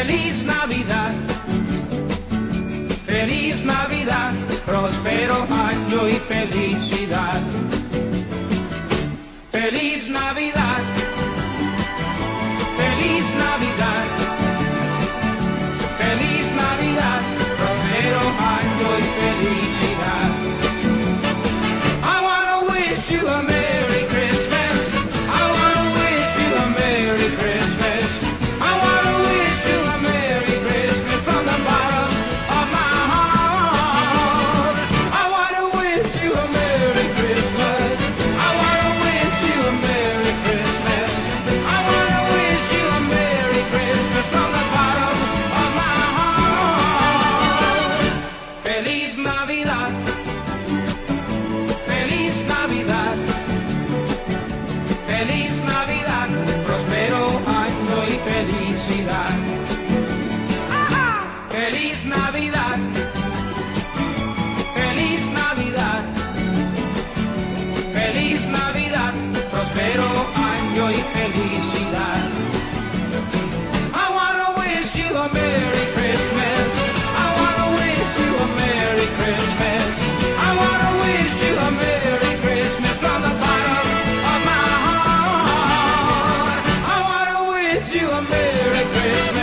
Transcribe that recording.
Feliz Navidad, feliz Navidad, próspero año y felicidad. Feliz Navidad, feliz Navidad, feliz Navidad, próspero año y felicidad. I wanna wish you a Merry Christmas. I wanna wish you a Merry Christmas. I wanna wish you a Merry Christmas from the bottom of my heart. I wanna wish you a Merry Christmas. I wanna wish you a Merry Christmas. I wanna wish you a Merry Christmas from the bottom of my heart. Feliz Navidad, feliz Navidad, feliz Navidad, próspero año y felicidad. Feliz Navidad, feliz Navidad, feliz Navidad, próspero año y felicidad. I wanna wish you a Merry Christmas. I wanna wish you a Merry Christmas. I wanna wish you a Merry Christmas from the bottom of my heart. I wanna wish you a Merry Christmas.